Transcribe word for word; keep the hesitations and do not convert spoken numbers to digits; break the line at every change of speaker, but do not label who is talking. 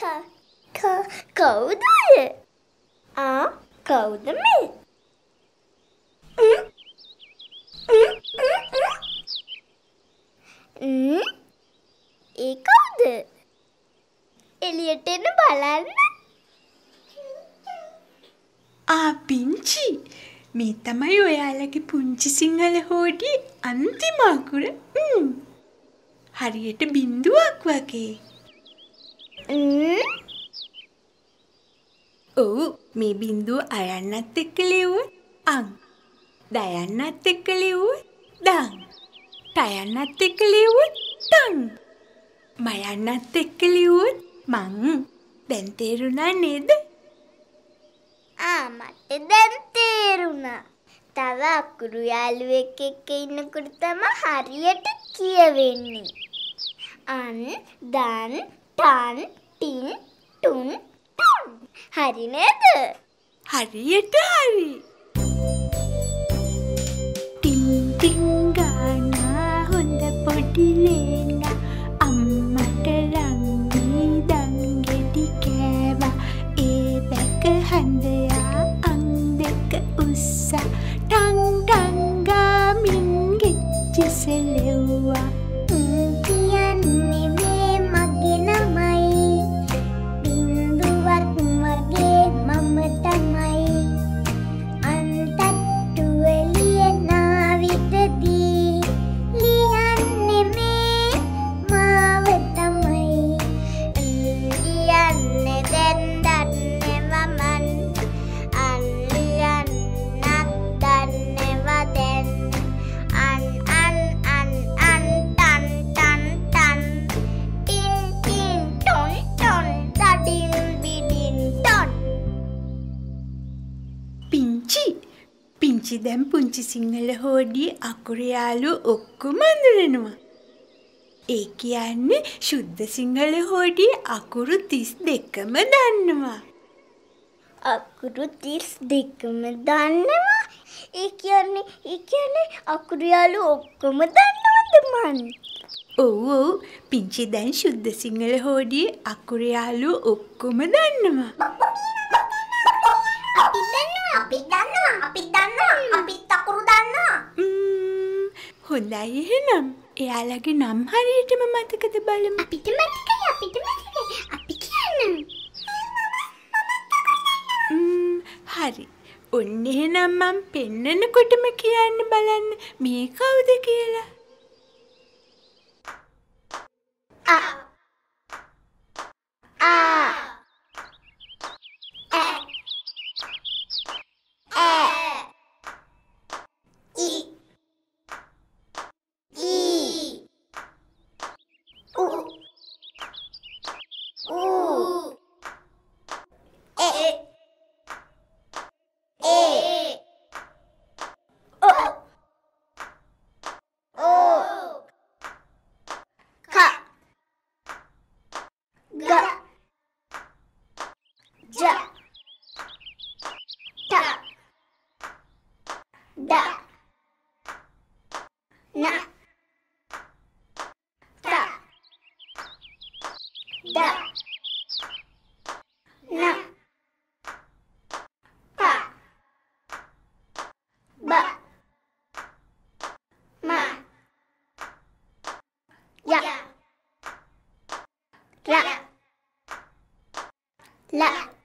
Ka, ka, කවුද ඔය? ආ කවුද මේ? ම්ම් ඒ කවුද? එළියට එන්න බලන්න.
ආ පිංචි මේ තමයි ඔයාලගේ පුංචි සිංහල හෝඩියේ අන්තිම අකුර. ම්ම් හරියට බින්දුවක් වගේ.
ම්ම්
ඔව් මේ බින්දුව අයන්නත් එක්ක ලියුවොත් අං. දයන්නත් එක්ක ලියුවොත් දං. ටයන්නත් එක්ක ලියුවොත් ටං. මයන්නත් එක්ක ලියුවොත් මං. දැන් තේරුණා නේද?
ආ මට දැන් තේරුණා. තව අකුරු යාළුවෙක් එක්ක ඉන්නකොට තමයි හරියට කියවෙන්නේ. අන් දන් ටන් ටින් ටුන් ටොන්. හරි නේද?
හරියට හරි. ටින් ටින් ගානා හොඳ පොඩි ලේනා අම්මට රංගී දන් ගෙඩි කෑවා. ඒ දැක හඳයා අං දෙක උස්සා ටං ටං ගාමින් ගෙච්චිසෙලෙව්වා.
කියන්නේ මේ මගේ නමයි. බින්දුවක් මගේ මම තමයි. අන්තට්ටුවේ ලියනා විටදී ලියන්නේ මේ මාව තමයි. ලියන්නේ දැන් දන්නේවා මන්. අන් ලියන්නත් දන්නේවා දැන්. අන් අන් අන් අන් ටන් ටන් ටන්. ටින් ටින් ටොන් ටොන් ටඩින් බිඩින් ටොන්.
පිංචි පිංචි දැන් පුංචි සිංහල හෝඩියේ අකුරු යාළුවෝ ඔක්කොම අඳුරනවා. ඒ කියන්නේ ශුද්ධ සිංහල හෝඩියේ අකුරු තිස් දෙකම දන්නවා.
අකුරු තිස් දෙකම දන්නවා. ඒ කියන්නේ ඒ කියන්නේ අකුරු යාළුවෝ ඔක්කොම දන්නවද මන්?
ඔව් ඔව් පිංචි දැන් ශුද්ධ සිංහල හෝඩියේ අකුරු යාළුවෝ ඔක්කොම දන්නවා.
අපි දන්නවා අපි දන්නවා අපි දන්නවා අපිත් අකුරු දන්නවා.
ම්ම් හොඳයි එහෙනම් එයාලගේ නම් හරියටම මතකද බලමු.
අපිට මතකයි අපිට මතකයි අපි කියන්න.
ම්ම් හරි. ඔන්න එහෙනම් මම පෙන්නනකොටම කියන්න බලන්න මේ කවුද කියලා.
ආ ආ ඈ ඈ ඊ ඊ උ ඌ ඒ ඒ ඕ ඕ ක ग ज ट ड न ट ड न प ब म य र ला